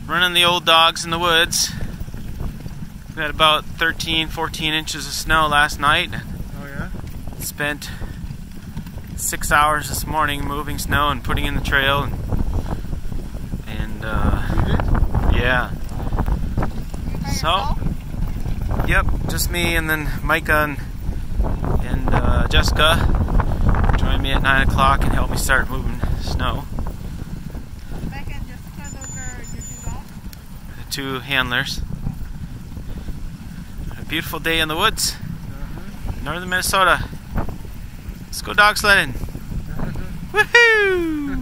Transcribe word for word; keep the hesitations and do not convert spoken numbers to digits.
running the old dogs in the woods. We had about thirteen, fourteen inches of snow last night. Oh yeah? Spent six hours this morning moving snow and putting in the trail. And, and uh, You did? yeah. So, yep, just me and then Micah and, and uh, Jessica joined me at nine o'clock and helped me start moving snow. Becca and Jessica, those are your two dogs? The two handlers. A beautiful day in the woods, Uh-huh. northern Minnesota. Let's go dog sledding. Uh-huh. Woohoo!